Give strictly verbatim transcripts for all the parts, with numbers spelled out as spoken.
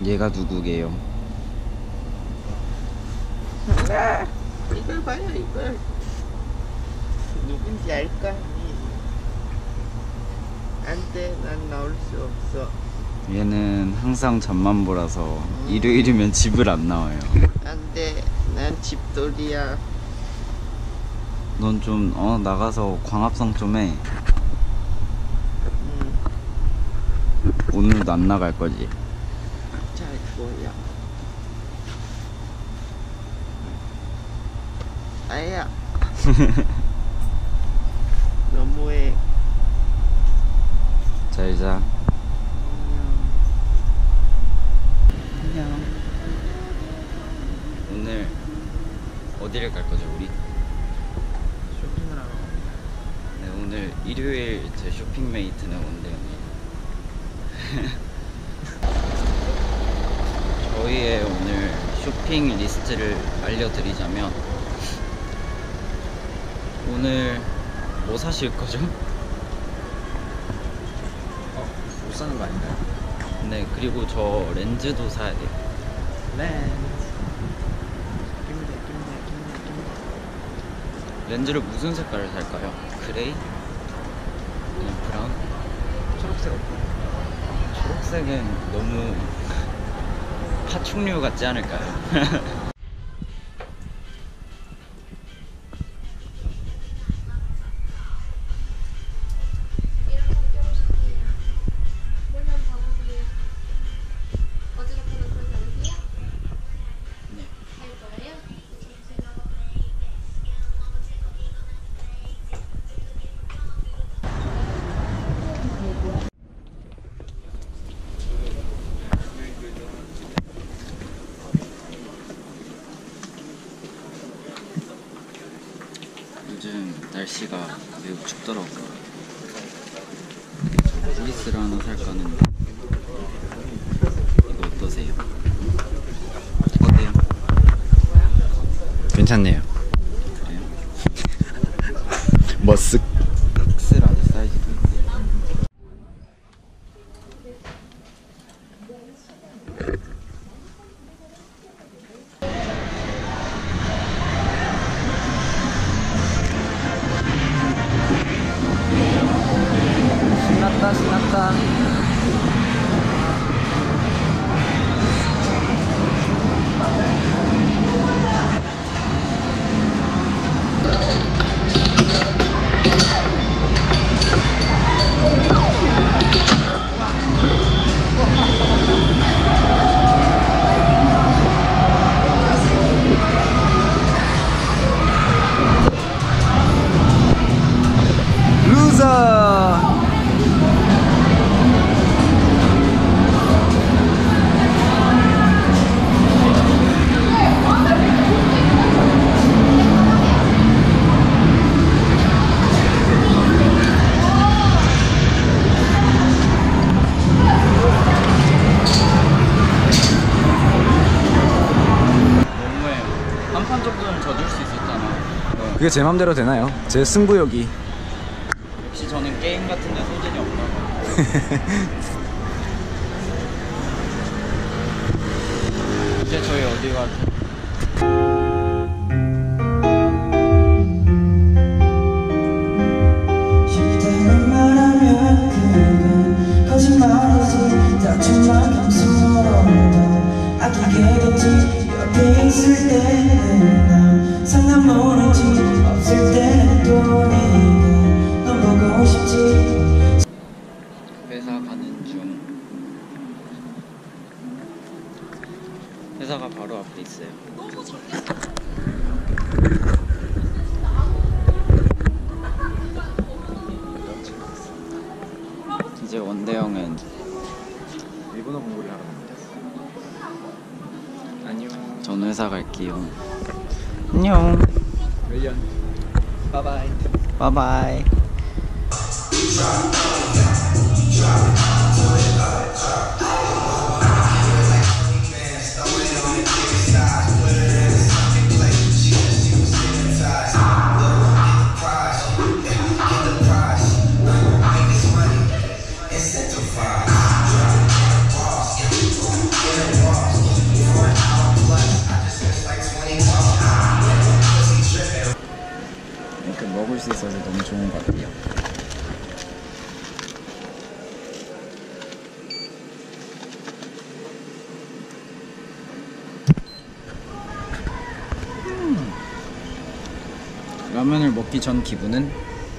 얘가 누구게요? 아, 이걸 봐요, 이걸. 누군지 알 거 아니. 안 돼, 난 나올 수 없어. 얘는 항상 잠만 보라서 음. 일요일이면 집을 안 나와요. 안 돼, 난 집돌이야. 넌 좀 어 나가서 광합성 좀 해. 음. 오늘도 안 나갈 거지? 잘 보여. 아야. 너무해. 잘 자. 안녕. 안녕. 오늘 어디를 갈 거죠, 우리? 쇼핑을 하러 갑니다. 네, 오늘 일요일 제 쇼핑 메이트는 원대현이에요. 저희의 오늘 쇼핑 리스트를 알려드리자면, 오늘 뭐 사실 거죠? 어, 못 사는 거 아닌가요? 네, 그리고 저 렌즈도 사야 돼요. 렌즈. 깁니다, 깁니다, 깁니다, 깁니다. 렌즈를 무슨 색깔을 살까요? 그레이? 아니면 브라운? 초록색 없고. 초록색은 너무 파충류 같지 않을까요? 요즘 날씨가 매우 춥더라고요. 보리스를 하나 살까 하는데 이거 어떠세요? 어때요? 괜찮네요. 그래요? 머쓱. 엑스라지 사이즈도 있고. 신났다 신났다. 루저. 한 판 정도는 져줄 수 있었잖아. 그게 제 맘대로 되나요? 제 승부욕이. 역시 저는 게임 같은 데 소질이 없나 봐. 이제 저희 어디 가죠? 싫다는 말하면 그건 거짓말이지. 다친 만큼 서러워 아끼겠지. 옆에 있을 때는 나 상관 모르지. 없을 때는 또 네가 넌 보고 싶지. 회사 가는 중. 회사가 바로 앞에 있어요. 이제 원대형은 일본어 공부를 하러 갑니다. 안녕. 전 회사 갈게요. 안녕. 웰리언. 바이바이. 바이바이. Incentivized, drop, drop, boss, get the 라면을 먹기 전 기분은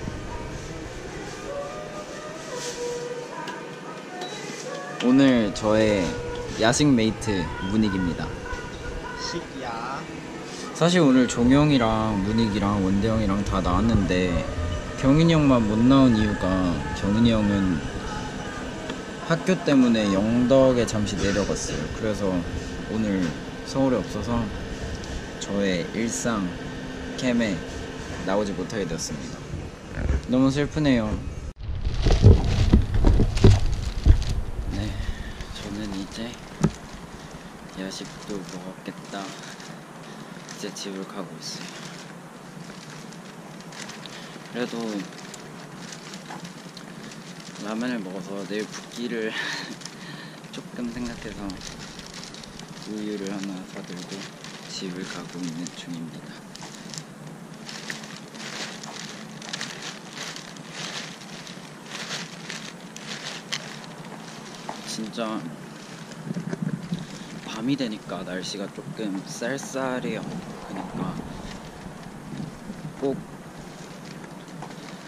오늘 저의 야식 메이트 문익입니다. 식야. 사실 오늘 종영이랑 문익이랑 원대형이랑 다 나왔는데 경인이 형만 못 나온 이유가 경인이 형은 학교 때문에 영덕에 잠시 내려갔어요. 그래서 오늘 서울에 없어서 저의 일상 캠에 나오지 못하게 되었습니다. 너무 슬프네요. 네, 저는 이제 야식도 먹었겠다. 이제 집을 가고 있어요. 그래도 라면을 먹어서 내일 붓기를 조금 생각해서 우유를 하나 사들고 집을 가고 있는 중입니다. 진짜 밤이 되니까 날씨가 조금 쌀쌀해요. 그러니까 꼭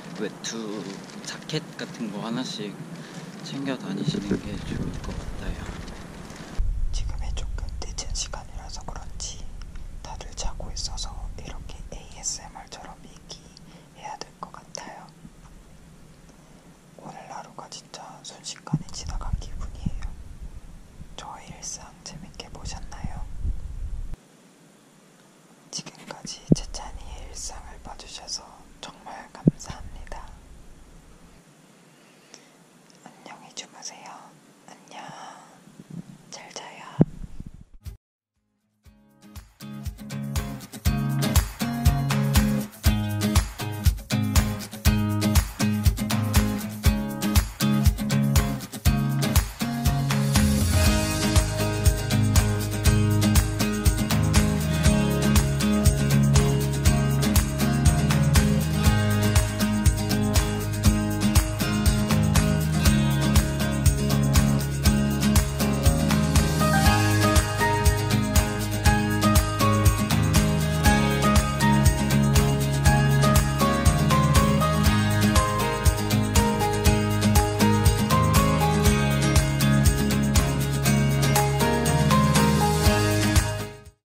외투 자켓 같은 거 하나씩 챙겨 다니시는 게 좋을 것 같아요.